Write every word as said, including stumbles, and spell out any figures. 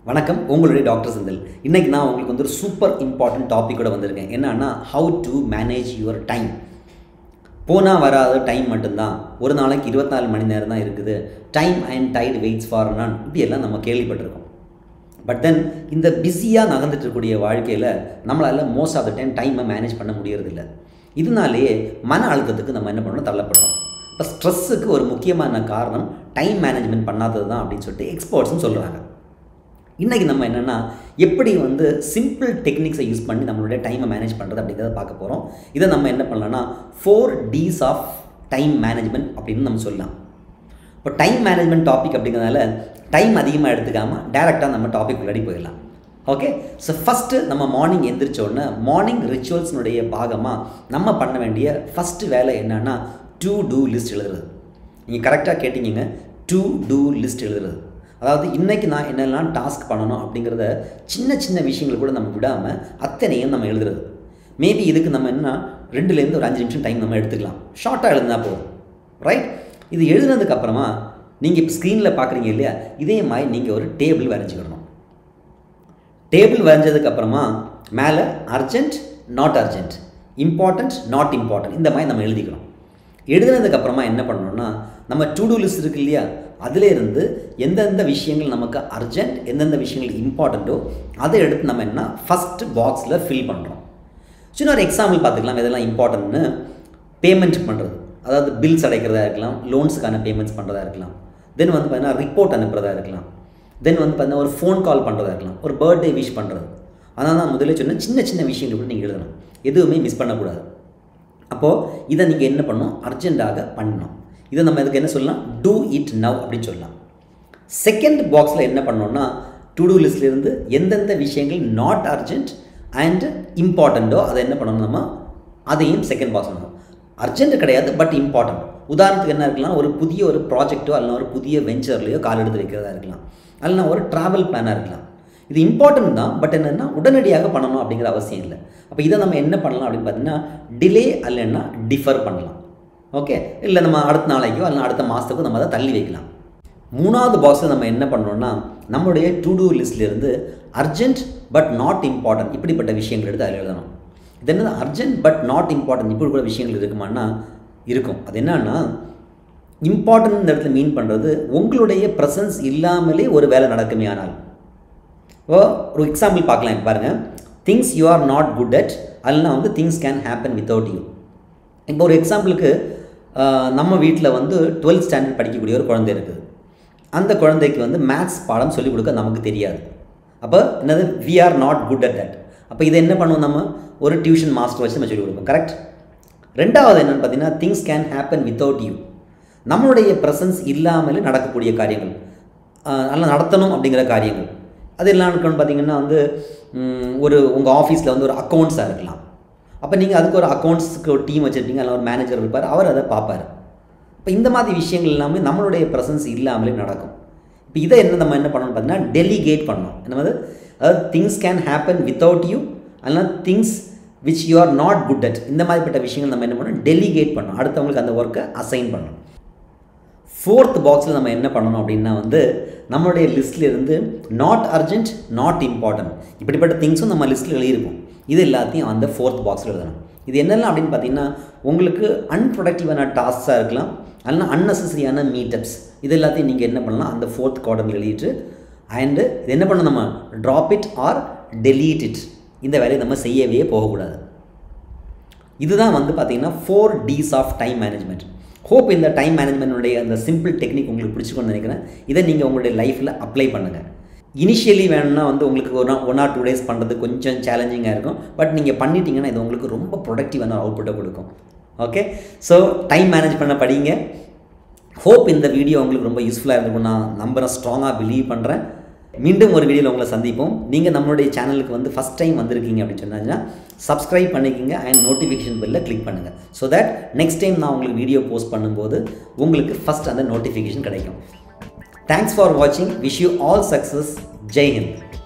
வணக்கம் உங்களுடைய டாக்டர் செந்தில். இன்னைக்கு நான் உங்களுக்கு வந்து ஒரு சூப்பர் இம்பார்ட்டன்ட் டாபிக்கோட வந்திருக்கேன். என்னன்னா how to manage your time. போனால் வராத டைம் மட்டும்தான், ஒரு நாளைக்கு இருபத்தி நாலு மணி நேரம் தான் இருக்குது, time and tide waits for none, இப்படியெல்லாம் நம்ம கேள்விப்பட்டிருக்கோம். பட் தென் இந்த பிஸியாக நகர்ந்துட்டு இருக்கக்கூடிய வாழ்க்கையில் நம்மளால் மோஸ்ட் ஆஃப் த டைம் டைமை மேனேஜ் பண்ண முடியறதில்லை. இதனாலேயே மன அழுத்தத்துக்கு நம்ம என்ன பண்ணுறோம், தள்ளப்படுறோம். இப்போ ஸ்ட்ரெஸ்ஸுக்கு ஒரு முக்கியமான காரணம் டைம் மேனேஜ்மெண்ட் பண்ணாதது தான் அப்படின்னு சொல்லிட்டு எக்ஸ்பர்ட்ஸும் சொல்கிறாங்க. இன்றைக்கி நம்ம என்னென்னா எப்படி வந்து சிம்பிள் டெக்னிக்ஸை யூஸ் பண்ணி நம்மளுடைய டைமை மேனேஜ் பண்ணுறது அப்படிங்கிறத பார்க்க போகிறோம். இதை நம்ம என்ன பண்ணலாம்னா four Ds of time management அப்படின்னு நம்ம சொல்லலாம். இப்போ டைம் மேனேஜ்மெண்ட் டாபிக் அப்படிங்கிறதுனால டைம் அதிகமாக எடுத்துக்காமல் டேரெக்டாக நம்ம டாபிக் உள்ளாடி போயிடலாம். ஓகே, ஸோ ஃபஸ்ட்டு நம்ம மார்னிங் எந்திரிச்ச உடனே மார்னிங் ரிச்சுவல்ஸ்னுடைய பாகமாக நம்ம பண்ண வேண்டிய ஃபஸ்ட்டு வேலை என்னென்னா டு டூ லிஸ்ட் எழுதுறது. நீங்கள் கரெக்டாக கேட்டிங்க, டு டூ லிஸ்ட் எழுதுறது. அதாவது இன்றைக்கி நான் என்னெல்லாம் டாஸ்க் பண்ணணும் அப்படிங்கிறத சின்ன சின்ன விஷயங்கள் கூட நம்ம விடாமல் அத்தனையும் நம்ம எழுதுறது. மேபி இதுக்கு நம்ம என்ன ரெண்டுலேருந்து ஒரு அஞ்சு நிமிஷம் டைம் நம்ம எடுத்துக்கலாம், ஷார்ட்டாக எழுதுனா போதும், ரைட்? இது எழுதுனதுக்கப்புறமா நீங்கள் இப்போ ஸ்க்ரீனில் பார்க்குறீங்க இல்லையா, இதே மாதிரி நீங்கள் ஒரு டேபிள் வரைஞ்சிக்கணும். டேபிள் வரைஞ்சதுக்கப்புறமா மேலே urgent, not urgent, important, not important, இந்த மாதிரி நம்ம எழுதிக்கணும். எழுதுனதுக்கப்புறமா என்ன பண்ணணும்னா நம்ம டு டூ லிஸ்ட் இருக்கு இல்லையா, அதிலேருந்து எந்தெந்த விஷயங்கள் நமக்கு அர்ஜென்ட், எந்தெந்த விஷயங்கள் இம்பார்ட்டண்ட்டோ அதை எடுத்து நம்ம என்ன ஃபஸ்ட்டு பாக்ஸில் ஃபில் பண்ணுறோம். சின்ன ஒரு எக்ஸாம்பிள் பார்த்துக்கலாம். இதெல்லாம் இம்பார்ட்டன்ட்னு பேமெண்ட் பண்ணுறது, அதாவது பில்ஸ் அடைக்கிறதா இருக்கலாம், லோன்ஸுக்கான பேமெண்ட்ஸ் பண்ணுறதா இருக்கலாம், தென் வந்து பார்த்தீங்கன்னா ரிப்போர்ட் அனுப்புறதா இருக்கலாம், தென் வந்து பார்த்தீங்கன்னா ஒரு ஃபோன் கால் பண்ணுறதா இருக்கலாம், ஒரு பர்த்டே விஷ் பண்ணுறது. அதனால் நான் முதல்ல சொன்ன சின்ன சின்ன விஷயங்கள் கூட நீங்கள் எழுதணும், எதுவுமே மிஸ் பண்ணக்கூடாது. அப்போது இதை நீங்கள் என்ன பண்ணணும், அர்ஜென்ட்டாக பண்ணணும். இதை நம்ம இதுக்கு என்ன சொல்லலாம், டூ இட் நவ் அப்படின்னு சொல்லலாம். செகண்ட் பாக்ஸில் என்ன பண்ணோன்னா டு டூ லிஸ்ட்லேருந்து எந்தெந்த விஷயங்கள் நாட் அர்ஜென்ட் அண்ட் இம்பார்ட்டண்ட்டோ அதை என்ன பண்ணணும், நம்ம அதையும் செகண்ட் பாக்ஸ் பண்ணணும். அர்ஜென்ட் கிடையாது பட் இம்பார்ட்டண்ட். உதாரணத்துக்கு என்ன இருக்கலாம், ஒரு புதிய ஒரு ப்ராஜெக்ட்டோ அல்லனா ஒரு புதிய வெஞ்சர்லையோ கால் எடுத்து வைக்கிறதா இருக்கலாம், அல்லனா ஒரு ட்ராவல் பிளானாக இருக்கலாம். இது இம்பார்ட்டன்ட் தான், பட் என்னென்னா உடனடியாக பண்ணணும் அப்படிங்கிற அவசியம் இல்லை. அப்போ இதை நம்ம என்ன பண்ணலாம் அப்படின்னு பார்த்தீங்கன்னா டிலே அல்லனா டிஃபர் பண்ணலாம். ஓகே, இல்லை நம்ம அடுத்த நாளைக்கோ அல்லனா அடுத்த மாதத்துக்கோ நம்ம அதை தள்ளி வைக்கலாம். மூணாவது பாக்ஸில் நம்ம என்ன பண்ணோம்னா நம்மளுடைய டு டூ லிஸ்ட்லேருந்து அர்ஜென்ட் பட் நாட் இம்பார்ட்டன்ட் இப்படிப்பட்ட விஷயங்கள் எடுத்து அதில் எழுதணும். இது என்னது, அர்ஜென்ட் பட் நாட் இம்பார்ட்டன்ட் இப்படி கூட விஷயங்கள் இருக்குமானா இருக்கும். அது என்னன்னா இம்பார்ட்டன்ட் இந்த இடத்துல மீன் பண்ணுறது உங்களுடைய ப்ரெசன்ஸ் இல்லாமலே ஒரு வேலை நடக்குமே. ஆனால் ஓ ஒரு எக்ஸாம்பிள் பார்க்கலாம். இப்போ பாருங்கள், things you are not good at அல்லனா வந்து things can happen without you. இப்போ ஒரு எக்ஸாம்பிளுக்கு நம்ம வீட்டில் வந்து டுவெல்த் ஸ்டாண்டர்ட் படிக்கக்கூடிய ஒரு குழந்தை இருக்குது. அந்த குழந்தைக்கு வந்து மேத்ஸ் பாடம் சொல்லிக் கொடுக்க நமக்கு தெரியாது. அப்போ என்னது, we are not good at that. அப்போ இதை என்ன பண்ணுவோம், நம்ம ஒரு டியூஷன் மாஸ்டர் வச்சு நம்ம சொல்லிக் கொடுப்போம், கரெக்ட்? ரெண்டாவது என்னென்னு பார்த்தீங்கன்னா things can happen without you. நம்மளுடைய ப்ரெசன்ஸ் இல்லாமலே நடக்கக்கூடிய காரியங்கள், நல்லா நடத்தணும் அப்படிங்கிற காரியங்கள். அது எல்லாம் இருக்குன்னு பார்த்தீங்கன்னா வந்து ஒரு உங்கள் ஆஃபீஸில் வந்து ஒரு அக்கௌண்ட்ஸாக இருக்கலாம். அப்போ நீங்கள் அதுக்கு ஒரு அக்கௌண்ட்ஸுக்கு ஒரு டீம் வச்சுருப்பீங்க, அதில் ஒரு மேனேஜர் இருப்பார், அவர் அதை பார்ப்பார். இப்போ இந்த மாதிரி விஷயங்கள் எல்லாமே நம்மளுடைய ப்ரெசன்ஸ் இல்லாமலே நடக்கும். இப்போ இதை என்ன நம்ம என்ன பண்ணணும்னு பார்த்தீங்கன்னா டெலிகேட் பண்ணணும். என்னது, அதாவது things can happen without you அல்லனா things which you are not good at, இந்த மாதிரிப்பட்ட விஷயங்கள் நம்ம என்ன பண்ணணும், டெலிகேட் பண்ணணும், அடுத்தவங்களுக்கு அந்த ஒர்க்கை அசைன் பண்ணணும். ஃபோர்த் பாக்ஸில் நம்ம என்ன பண்ணணும் அப்படின்னா வந்து நம்மளுடைய லிஸ்ட்டில் இருந்து நாட் அர்ஜென்ட், நாட் இம்பார்ட்டன்ட் இப்படிப்பட்ட திங்ஸும் நம்ம லிஸ்ட்டில் எழுதியிருப்போம். இது எல்லாத்தையும் அந்த ஃபோர்த் பாக்ஸில் எழுதணும். இது என்னெல்லாம் அப்படின்னு பார்த்தீங்கன்னா உங்களுக்கு அன்ப்ரொடக்டிவான டாஸ்க்காக இருக்கலாம், அல்லனா அன்னெசரியான மீட்டப்ஸ், இது எல்லாத்தையும் நீங்கள் என்ன பண்ணலாம், அந்த ஃபோர்த் குவாட்ரன்ட்ல எழுதிட்டு அண்டு இது என்ன பண்ணணும், நம்ம drop it or delete it. இந்த வேலையை நம்ம செய்யவே போகக்கூடாது. இதுதான் வந்து பார்த்தீங்கன்னா four Ds of time management. Hope இந்த டைம் மேனேஜ்மெண்ட்டுடைய அந்த சிம்பிள் டெக்னிக் உங்களுக்கு பிடிச்சிக்கணும்னு நினைக்கிறேன். இதை நீங்கள் உங்களுடைய லைஃப்பில் அப்ளை பண்ணுங்கள். இனிஷியலி வேணும்னா வந்து உங்களுக்கு ஒரு ஒன் ஆர் டூ டேஸ் பண்ணுறது கொஞ்சம் சேலஞ்சிங்காக இருக்கும், பட் நீங்கள் பண்ணிட்டீங்கன்னா இது உங்களுக்கு ரொம்ப ப்ரொடக்டிவான அவுட்புட்டை கொடுக்கும். ஓகே, ஸோ டைம் மேனேஜ் பண்ண படிங்க. ஹோப் இந்த வீடியோ உங்களுக்கு ரொம்ப யூஸ்ஃபுல்லாக இருக்கும் நான் நம்புகிறேன், ஸ்ட்ராங்காக பிலீவ் பண்ணுறேன். மீண்டும் ஒரு வீடியோவில் உங்களை சந்திப்போம். நீங்கள் நம்மளுடைய சேனலுக்கு வந்து ஃபஸ்ட் டைம் வந்திருக்கீங்க அப்படின்னு சொன்னாங்கன்னா சப்ஸ்கிரைப் பண்ணிக்கோங்க அண்ட் நோட்டிஃபிகேஷன் பெல்ல கிளிக் பண்ணுங்கள். ஸோ தட் நெக்ஸ்ட் டைம் நான் உங்களுக்கு வீடியோ போஸ்ட் பண்ணும்போது உங்களுக்கு ஃபஸ்ட் அந்த நோட்டிஃபிகேஷன் கிடைக்கும். தேங்க்ஸ் ஃபார் வாட்சிங். Wish you all success. Jai Hind.